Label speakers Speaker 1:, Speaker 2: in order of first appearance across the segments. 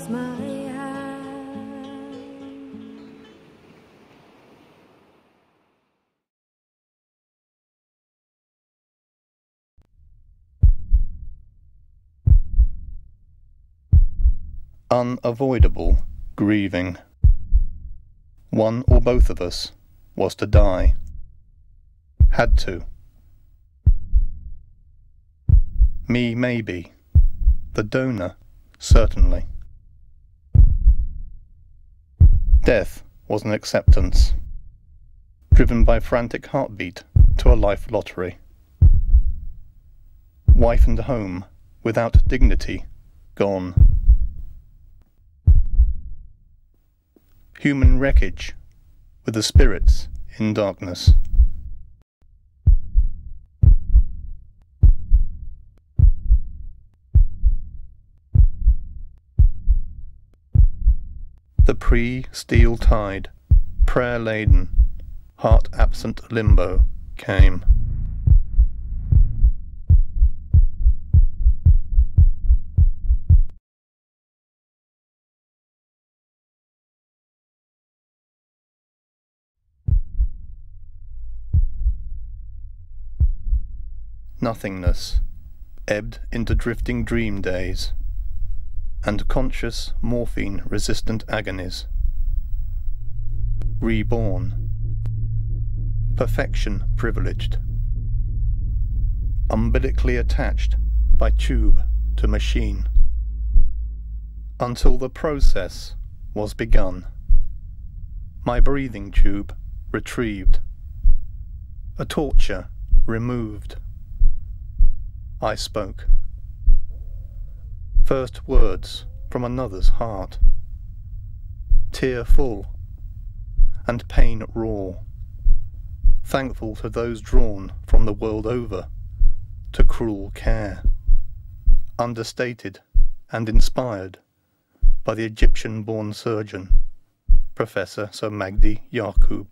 Speaker 1: holds my hand.
Speaker 2: Unavoidable grieving. One or both of us was to die. Had to. Me maybe. The donor certainly. Death was an acceptance, driven by frantic heartbeat to a life lottery. Wife and home, without dignity, gone. Human wreckage, with the spirits in darkness. The pre-steel tide, prayer-laden, heart-absent limbo came. Nothingness ebbed into drifting dream days and conscious morphine-resistant agonies. Reborn. Perfection privileged. Umbilically attached by tube to machine. Until the process was begun. My breathing tube retrieved. A torture removed. I spoke. First words from another's heart. Tear full and pain raw. Thankful to those drawn from the world over to cruel care. Understated and inspired by the Egyptian-born surgeon, Professor Sir Magdi Yaqub.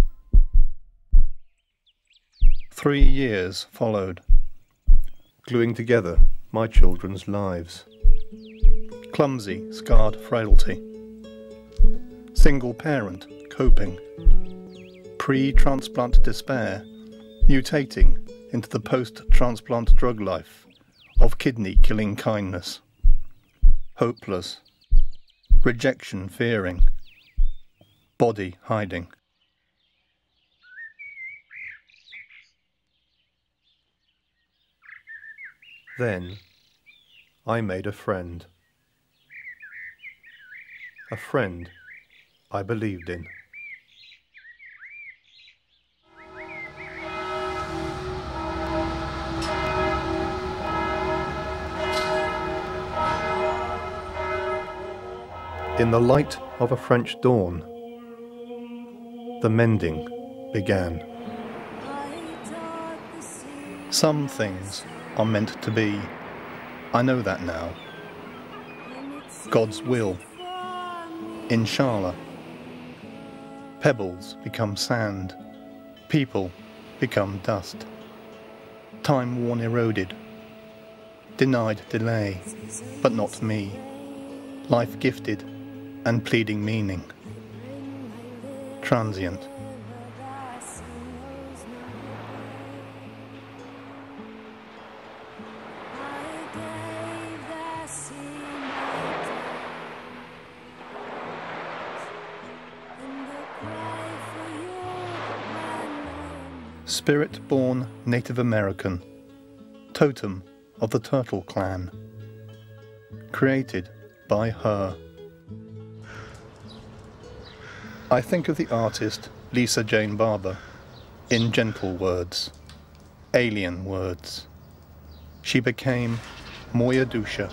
Speaker 2: 3 years followed, gluing together my children's lives. Clumsy, scarred frailty. Single parent coping. Pre-transplant despair mutating into the post-transplant drug life of kidney-killing kindness. Hopeless. Rejection fearing. Body hiding. Then I made a friend. A friend I believed in. In the light of a French dawn, the mending began. Some things are meant to be. I know that now. God's will. Inshallah. Pebbles become sand. People become dust. Time worn eroded. Denied delay, but not me. Life gifted and pleading meaning. Transient. Spirit-born Native American, totem of the Turtle Clan, created by her. I think of the artist Lisa Jane Barber in gentle words, alien words. She became Moya Dusha.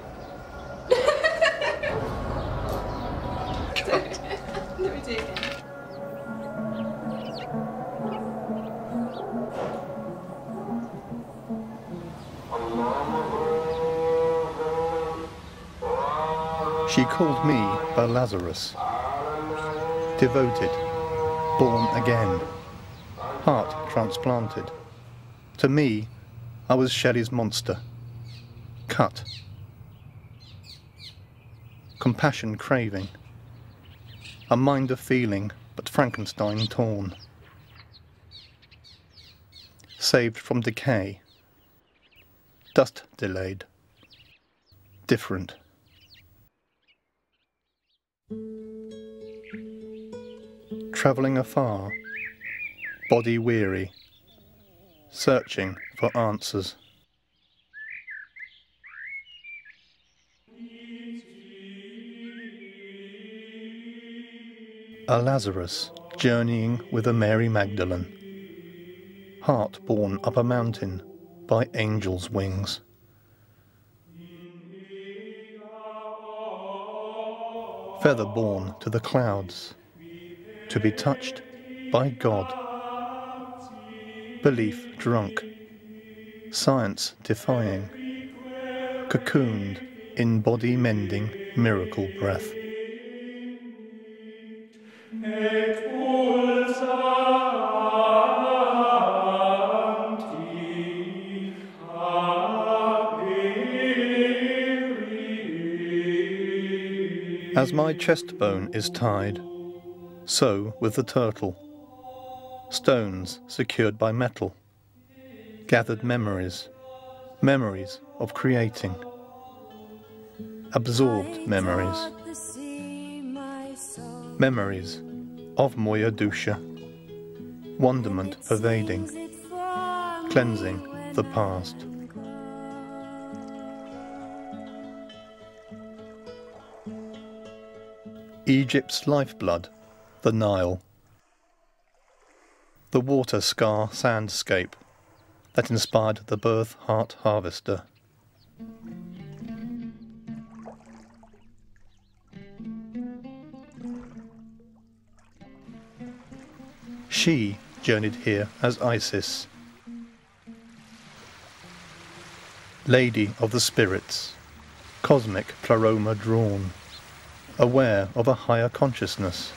Speaker 2: She called me her Lazarus, devoted, born again, heart transplanted. To me, I was Shelley's monster, cut. compassion craving, a mind of feeling but Frankenstein torn, saved from decay, dust delayed, different. Travelling afar, body weary, searching for answers. A Lazarus journeying with a Mary Magdalene, heart borne up a mountain by angels' wings. Feather borne to the clouds, to be touched by God. Belief drunk, science defying, cocooned in body mending miracle breath. As my chest bone is tied, so with the turtle. Stones secured by metal, gathered memories, memories of creating, absorbed memories, memories of Moya Dusha, wonderment pervading, cleansing the past. Egypt's lifeblood, the Nile. The water scar sandscape that inspired the birth heart harvester. She journeyed here as Isis, lady of the spirits, cosmic pleroma drawn, aware of a higher consciousness.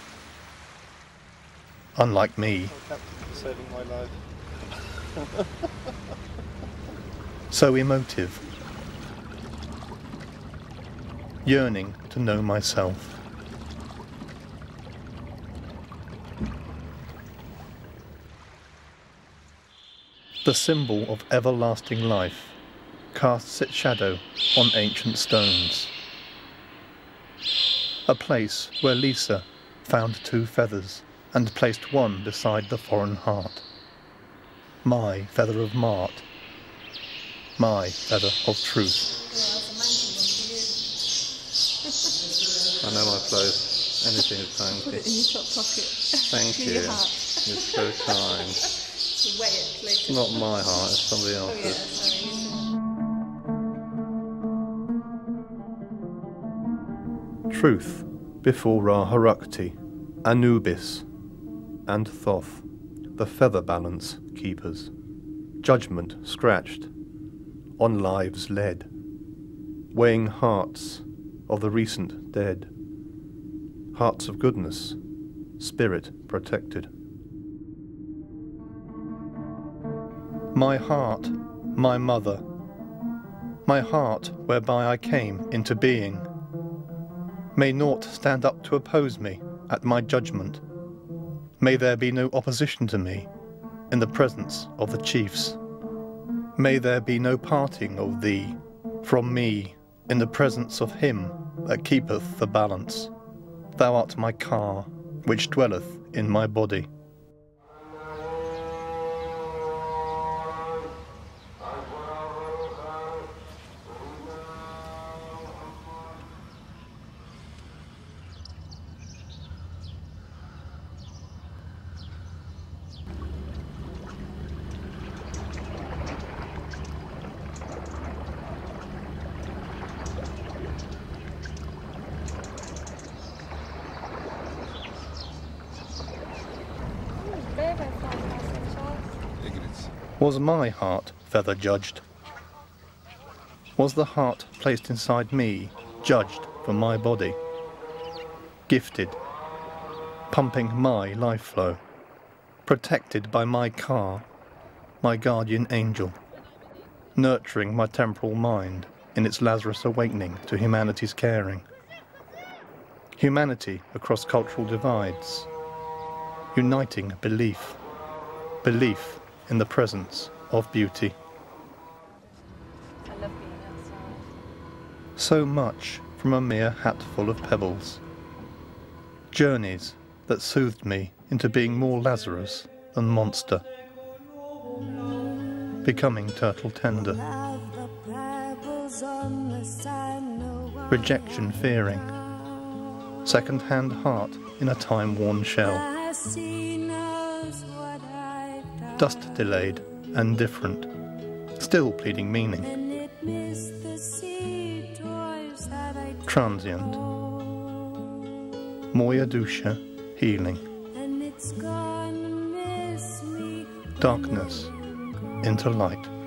Speaker 2: Unlike me,
Speaker 3: saving my life.
Speaker 2: so emotive, yearning to know myself. The symbol of everlasting life casts its shadow on ancient stones. A place where Lisa found two feathers and placed one beside the foreign heart. My feather of Mart, my feather of truth.
Speaker 3: I know my place. Anything is fine.
Speaker 4: Put it in your top pocket.
Speaker 3: Thank
Speaker 4: In
Speaker 3: you.
Speaker 4: your heart.
Speaker 3: You're so kind.
Speaker 4: To weigh it later.
Speaker 3: It's not my heart, it's somebody
Speaker 4: Oh yeah,
Speaker 3: else's.
Speaker 4: sorry.
Speaker 2: Truth before Ra-Harakti, Anubis, and Thoth, the feather balance keepers. Judgment scratched, on lives led, weighing hearts of the recent dead. Hearts of goodness, spirit protected. My heart, my mother, my heart whereby I came into being. May naught stand up to oppose me at my judgment. May there be no opposition to me in the presence of the chiefs. May there be no parting of thee from me in the presence of him that keepeth the balance. Thou art my car, which dwelleth in my body. Was my heart feather judged? Was the heart placed inside me judged for my body? Gifted, pumping my life flow, protected by my car, my guardian angel, nurturing my temporal mind in its Lazarus awakening to humanity's caring. Humanity across cultural divides. Uniting belief. Belief in the presence of beauty.
Speaker 5: I love being outside.
Speaker 2: So much from a mere hatful of pebbles. Journeys that soothed me into being more Lazarus than monster. Becoming turtle tender. Rejection fearing. Second-hand heart in a time-worn shell. Dust delayed and different, still pleading meaning. Transient. Moya Dusha, healing. Darkness into light.